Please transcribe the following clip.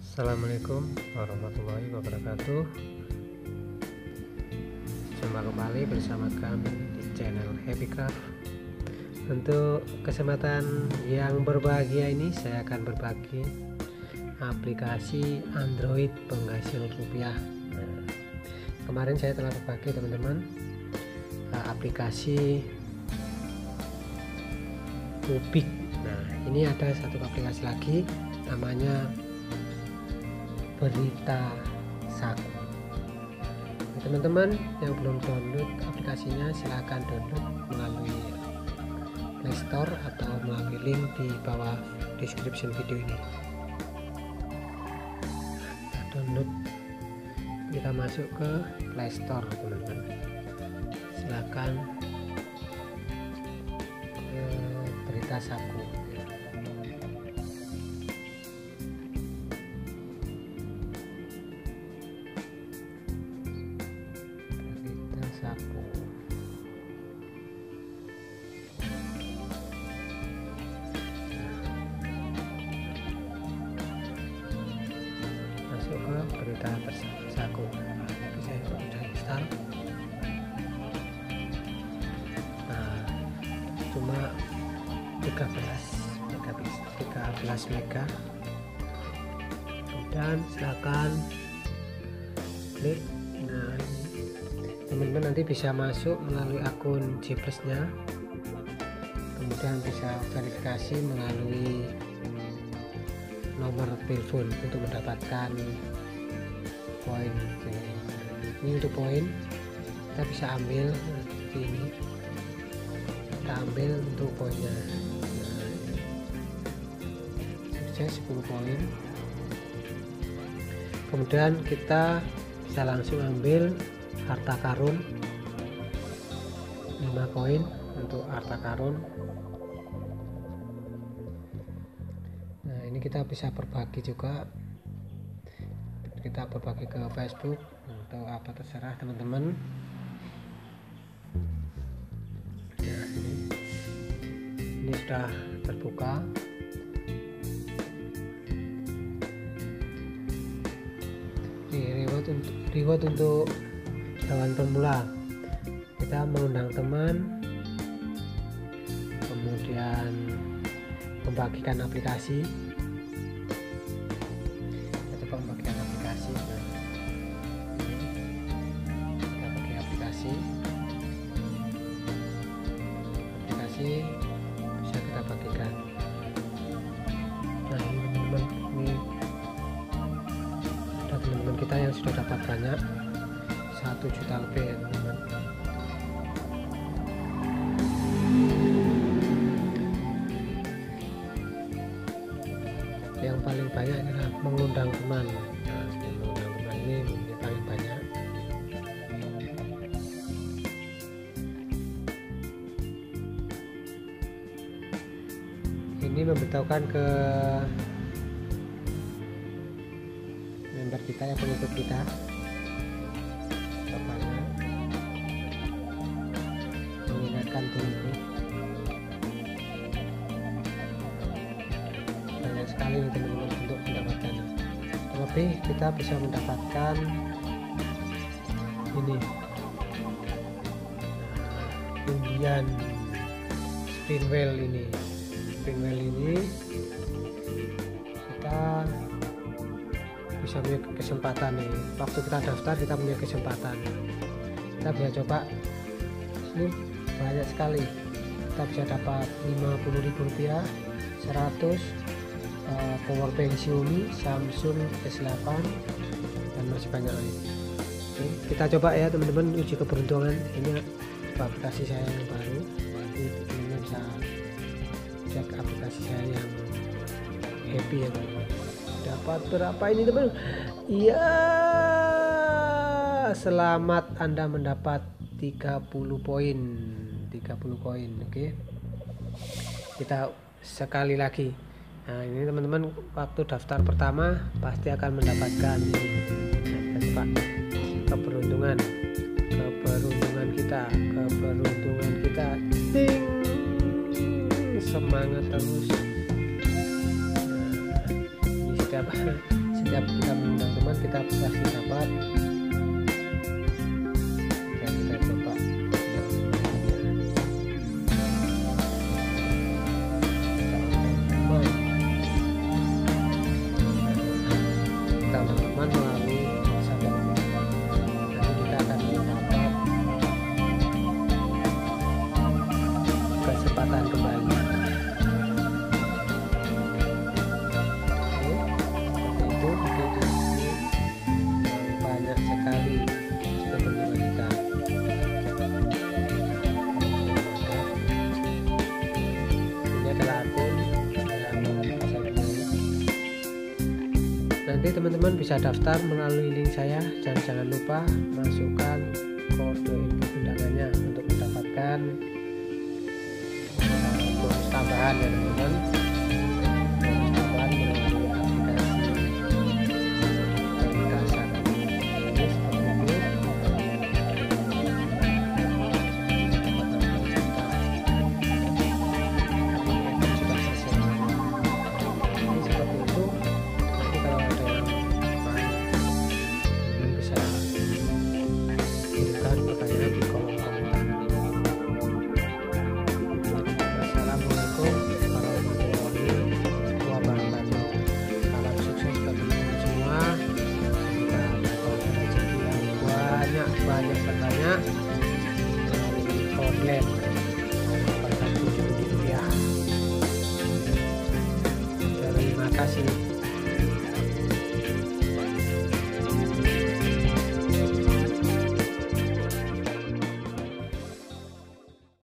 Assalamualaikum warahmatullahi wabarakatuh. Jumpa kembali bersama kami di channel Happy Craft. Untuk kesempatan yang berbahagia ini saya akan berbagi aplikasi Android penghasil rupiah. Kemarin saya telah berbagi teman-teman aplikasi Kubik. Nah, ini ada satu aplikasi lagi namanya Berita Saku. Teman-teman yang belum download aplikasinya silahkan download melalui Play Store atau melalui link di bawah description video ini. Kita download, kita masuk ke Play Store teman-teman. Silahkan ke Berita Saku. Saku. Masuk ke Berita Saku. Bisa sudah install. Nah, cuma 13 mega. Kemudian silakan klik. Nah, teman-teman nanti bisa masuk melalui akun Gplus nya, kemudian bisa verifikasi melalui nomor telepon untuk mendapatkan poin. Ini untuk poin kita bisa ambil seperti ini, kita ambil untuk poinnya. Nah, 10 poin. Kemudian kita bisa langsung ambil harta karun 5 koin untuk harta karun. Nah, ini kita bisa berbagi juga, kita berbagi ke Facebook atau apa terserah teman-teman. Nah, ini sudah terbuka. Ini reward untuk kawan pemula. Kita mengundang teman, kemudian membagikan aplikasi. Kita coba membagikan aplikasi. Nah, kita bagi aplikasi bisa kita bagikan. Nah, ini teman-teman, ini ada teman-teman kita yang sudah dapat banyak, 1 juta lebih ya teman-teman. Yang paling banyak adalah mengundang teman. Nah, mengundang teman ini yang paling banyak. Ini memberitahukan ke member kita ya, pengikut kita. Mengingatkan dulu. Banyak sekali teman-teman untuk mendapatkan. Terlebih kita bisa mendapatkan ini undian spin wheel ini. Spin wheel ini kita bisa punya kesempatan nih. Waktu kita daftar kita punya kesempatan. Kita bisa coba. Ini banyak sekali, kita bisa dapat Rp50.000, 100 powerbank Xiaomi, Samsung S8, dan masih banyak lagi. Oke, kita coba ya teman-teman, uji keberuntungan. Ini aplikasi saya yang baru. Nanti teman-teman bisa cek aplikasi saya yang happy ya teman-teman. Dapat berapa ini teman? Iya, selamat, Anda mendapat 30 poin. Oke, kita sekali lagi. Nah, ini teman-teman, waktu daftar pertama pasti akan mendapatkan ini. Nah, kita coba keberuntungan kita, ting, semangat terus. Nah, ini sudah Setiap kita mengundang teman kita pasti dapat. Ya, kita coba teman melalui WhatsApp. Nanti kita akan mendapat kesempatan kembali. Banyak sekali teman-teman kita. Ini adalah akun pasar kembali. Nanti teman-teman bisa daftar melalui link saya, dan jangan lupa masukkan kode info undangannya untuk mendapatkan bonus tambahan ya teman-teman.